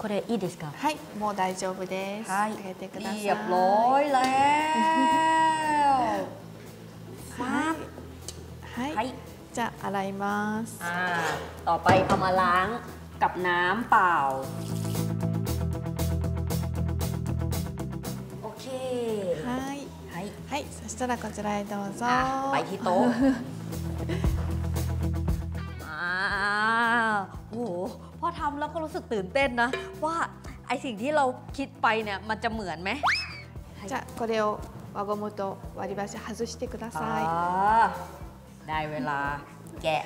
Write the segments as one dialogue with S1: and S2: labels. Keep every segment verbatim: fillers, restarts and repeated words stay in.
S1: これいいですか
S2: はいもう大丈夫です
S1: はい
S2: あげてください
S1: เรียบร้อยแล้ว
S2: はいはいじゃあ洗います
S1: อ่าต่อไปเอามาล้างกับน้ำเปล่าโอเค
S2: はい
S1: はい
S2: はいそしたらこちらへどうぞ
S1: ไปที่โต๊ะโอ้โหพอทำแล้วก็รู้สึกตื่นเต้นนะว่าไอสิ่งที่เราคิดไปเนี่ยมันจะเหมือนไหม
S2: じゃあこれを輪ゴムと割り箸外してください
S1: ได้เวลาแกะ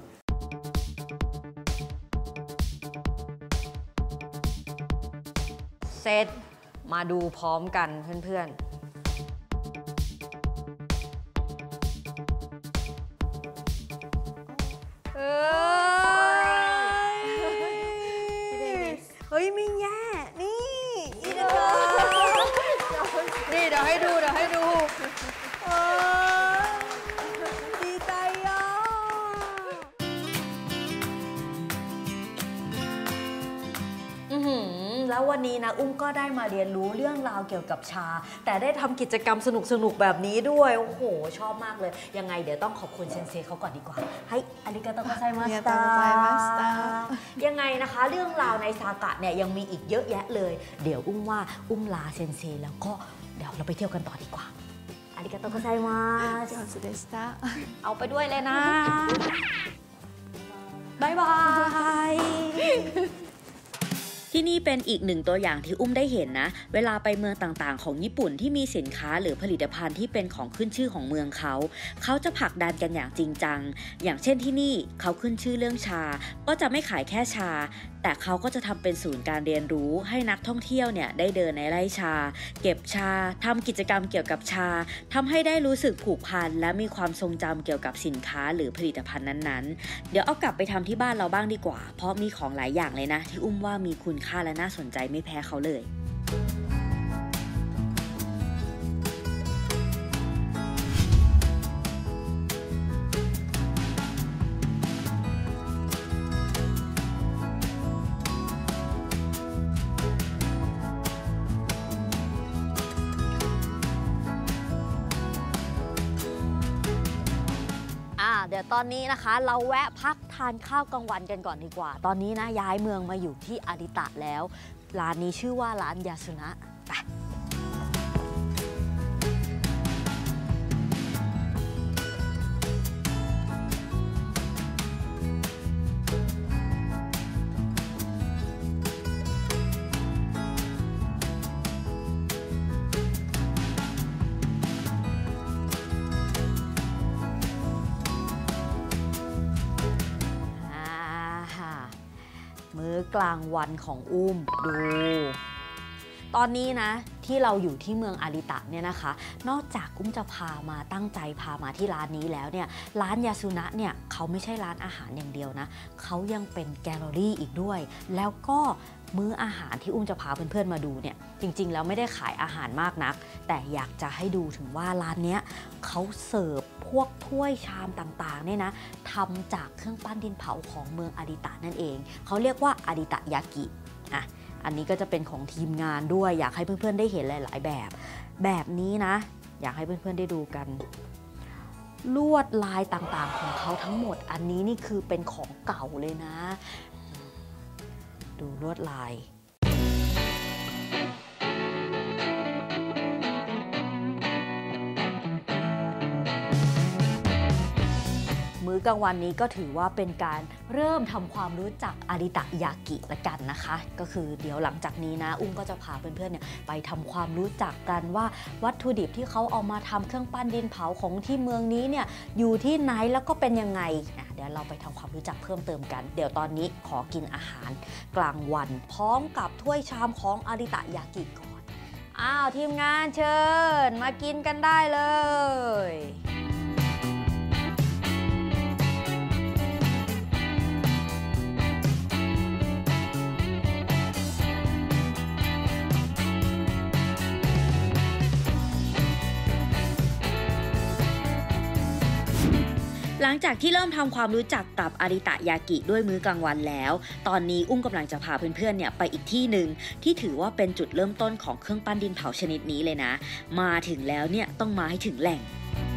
S1: เสร็จมาดูพร้อมกันเพื่อนๆเฮ้ยไม่แย่นี่อีเดอนี่เดี๋ยวให้ดูเดี๋ยวให้ดูดีใจอ่ะอือหือแล้ววันนี้นะอุ้มก็ได้มาเรียนรู้เรื่องราวเกี่ยวกับชาแต่ได้ทำกิจกรรมสนุกๆแบบนี้ด้วยโอ้โหชอบมากเลยยังไงเดี๋ยวต้องขอบคุณเซนเซเขาก่อนดีกว่าให้อาริกาโตโกไซมาสตายังไงนะคะเรื่องราวในซากะเนี่ยยังมีอีกเยอะแยะเลยเดี๋ยวอุ้มว่าอุ้มลาเซนเซแล้วก็เดี๋ยวเราไปเที่ยวกันต่อดีกว่าอาริกาโตโกไซมาสเอาไปด้วยเลยนะบ๊ายบายที่นี่เป็นอีกหนึ่งตัวอย่างที่อุ้มได้เห็นนะเวลาไปเมืองต่างๆของญี่ปุ่นที่มีสินค้าหรือผลิตภัณฑ์ที่เป็นของขึ้นชื่อของเมืองเขาเขาจะผลักดันกันอย่างจริงจังอย่างเช่นที่นี่เขาขึ้นชื่อเรื่องชาก็จะไม่ขายแค่ชาแต่เขาก็จะทำเป็นศูนย์การเรียนรู้ให้นักท่องเที่ยวเนี่ยได้เดินในไร่ชาเก็บชาทำกิจกรรมเกี่ยวกับชาทำให้ได้รู้สึกผูกพันและมีความทรงจำเกี่ยวกับสินค้าหรือผลิตภัณฑ์นั้นๆเดี๋ยวเอากลับไปทำที่บ้านเราบ้างดีกว่าเพราะมีของหลายอย่างเลยนะที่อุ้มว่ามีคุณค่าและน่าสนใจไม่แพ้เขาเลยเดี๋ยวตอนนี้นะคะเราแวะพักทานข้าวกลางวันกันก่อนดีกว่าตอนนี้นะย้ายเมืองมาอยู่ที่อาริตะแล้วร้านนี้ชื่อว่าร้านยาสุนะไปมื้อกลางวันของอุ้มดูตอนนี้นะที่เราอยู่ที่เมืองอาริตะเนี่ยนะคะนอกจากอุ้มจะพามาตั้งใจพามาที่ร้านนี้แล้วเนี่ยร้านยาสุนะเนี่ยเขาไม่ใช่ร้านอาหารอย่างเดียวนะเขายังเป็นแกลเลอรี่อีกด้วยแล้วก็มื้ออาหารที่อุ้มจะพาเพื่อนๆมาดูเนี่ยจริงๆแล้วไม่ได้ขายอาหารมากนักแต่อยากจะให้ดูถึงว่าร้านเนี้ยเขาเสิร์ฟพวกถ้วยชามต่างๆเนี่ยนะทำจากเครื่องปั้นดินเผาของเมืองอาริตะนั่นเองเขาเรียกว่าอาริตะยากิอ่ะอันนี้ก็จะเป็นของทีมงานด้วยอยากให้เพื่อนๆได้เห็นหลายๆแบบแบบนี้นะอยากให้เพื่อนๆได้ดูกันลวดลายต่างๆของเขาทั้งหมดอันนี้นี่คือเป็นของเก่าเลยนะดูลวดลายมื้อกลางวันนี้ก็ถือว่าเป็นการเริ่มทำความรู้จักอาริตะยากิละกันนะคะก็คือเดี๋ยวหลังจากนี้นะอุ้มก็จะพาเพื่อนๆเนี่ยไปทำความรู้จักกันว่าวัตถุดิบที่เขาเอามาทำเครื่องปั้นดินเผาของที่เมืองนี้เนี่ยอยู่ที่ไหนแล้วก็เป็นยังไงเดี๋ยวเราไปทำความรู้จักเพิ่มเติมกันเดี๋ยวตอนนี้ขอกินอาหารกลางวันพร้อมกับถ้วยชามของอาริตะยากิก่อนอ้าวทีมงานเชิญมากินกันได้เลยหหลังจากที่เริ่มทำความรู้จักกับอาริตะยากิด้วยมื้อกลางวันแล้วตอนนี้อุ้มกำลังจะพาเพื่อนๆเนี่ยไปอีกที่หนึ่งที่ถือว่าเป็นจุดเริ่มต้นของเครื่องปั้นดินเผาชนิดนี้เลยนะมาถึงแล้วเนี่ยต้องมาให้ถึงแหล่ง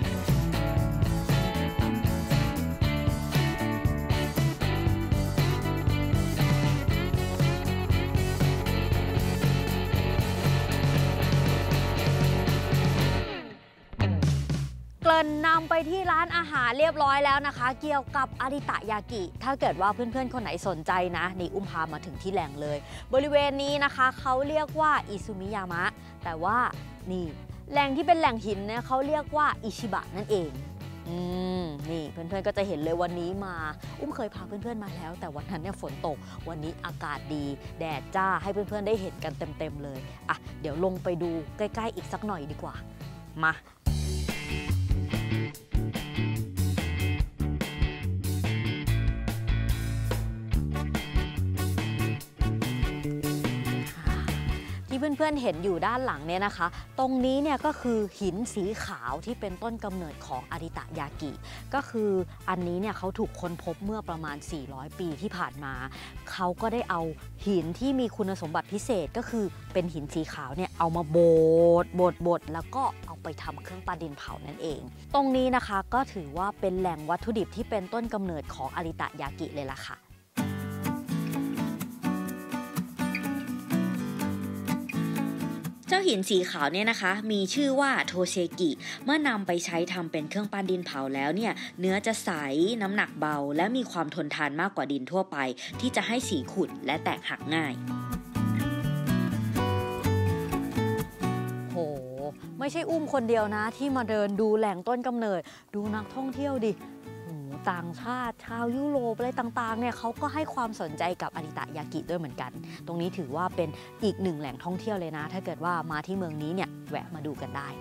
S1: เกริ่นนำไปที่ร้านอาหารเรียบร้อยแล้วนะคะเกี่ยวกับอาริตะยากิถ้าเกิดว่าเพื่อนๆคนไหนสนใจนะนี่อุ้มพามาถึงที่แหล่งเลยบริเวณนี้นะคะเขาเรียกว่าอิซุมิยามะแต่ว่านี่แหล่งที่เป็นแหล่งหินเนี่ยเขาเรียกว่าอิชิบะนั่นเองอืมนี่เพื่อนๆก็จะเห็นเลยวันนี้มาอุ้มเคยพาเพื่อนๆมาแล้วแต่วันนั้นเนี่ยฝนตกวันนี้อากาศดีแดดจ้าให้เพื่อนๆได้เห็นกันเต็มๆเลยอ่ะเดี๋ยวลงไปดูใกล้ๆอีกสักหน่อยดีกว่ามาที่เพื่อนๆเห็นอยู่ด้านหลังเนี่ยนะคะตรงนี้เนี่ยก็คือหินสีขาวที่เป็นต้นกำเนิดของอาริตะยากิก็คืออันนี้เนี่ยเขาถูกค้นพบเมื่อประมาณสี่ร้อยปีที่ผ่านมาเขาก็ได้เอาหินที่มีคุณสมบัติพิเศษก็คือเป็นหินสีขาวเนี่ยเอามาบดบดบดแล้วก็เอาไปทำเครื่องปั้นดินเผานั่นเองตรงนี้นะคะก็ถือว่าเป็นแหล่งวัตถุดิบที่เป็นต้นกำเนิดของอาริตะยากิเลยล่ะค่ะเจ้าหินสีขาวเนี่ยนะคะมีชื่อว่าโทเชกิเมื่อนำไปใช้ทำเป็นเครื่องปั้นดินเผาแล้วเนี่ยเนื้อจะใสน้ำหนักเบาและมีความทนทานมากกว่าดินทั่วไปที่จะให้สีขุ่นและแตกหักง่ายโหไม่ใช่อุ้มคนเดียวนะที่มาเดินดูแหล่งต้นกำเนิดดูนักท่องเที่ยวดิต่างชาติชาวยุโรปอะไรต่างๆเนี่ยเขาก็ให้ความสนใจกับอาริตะยากิด้วยเหมือนกันตรงนี้ถือว่าเป็นอีกหนึ่งแหล่งท่องเที่ยวเลยนะถ้าเกิดว่ามาที่เมืองนี้เนี่ยแวะมาดูกันได้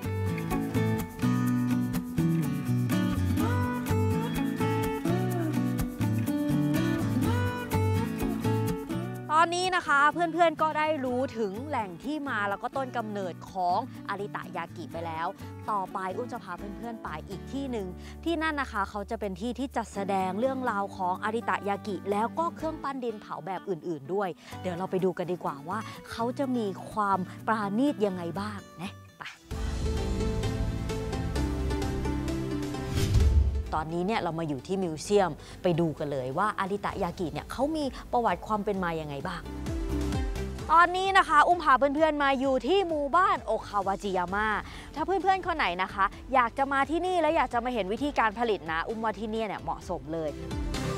S1: ตอนนี้นะคะเพื่อนๆก็ได้รู้ถึงแหล่งที่มาแล้วก็ต้นกำเนิดของอาริตะยากิไปแล้วต่อไปอุ้มจะพาเพื่อนๆไปอีกที่หนึ่งที่นั่นนะคะเขาจะเป็นที่ที่จัดแสดงเรื่องราวของอาริตะยากิแล้วก็เครื่องปั้นดินเผาแบบอื่นๆด้วยเดี๋ยวเราไปดูกันดีกว่าว่าเขาจะมีความปราณีตยังไงบ้างนะไปตอนนี้เนี่ยเรามาอยู่ที่มิวเซียมไปดูกันเลยว่าอาริตะยากิเนี่ยเขามีประวัติความเป็นมายังไงบ้างตอนนี้นะคะอุ้มพาเพื่อนๆมาอยู่ที่หมู่บ้านโอคาวาจิยาม่าถ้าเพื่อนๆคนไหนนะคะอยากจะมาที่นี่แล้วอยากจะมาเห็นวิธีการผลิตนะอุ้มว่าที่นี่เนี่ยเหมาะสมเลย